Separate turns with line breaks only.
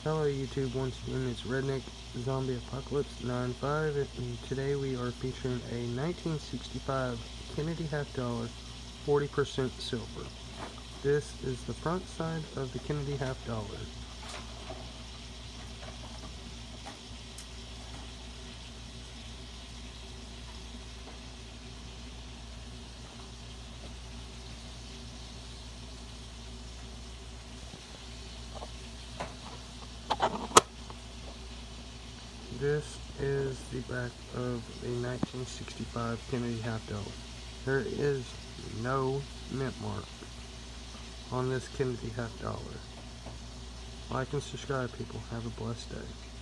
Hello YouTube, once again it's Redneck Zombie Apocalypse 95, and today we are featuring a 1965 Kennedy half dollar, 40% silver. This is the front side of the Kennedy half dollar. This is the back of a 1965 Kennedy half dollar. There is no mint mark on this Kennedy half dollar. Like and subscribe, people. Have a blessed day.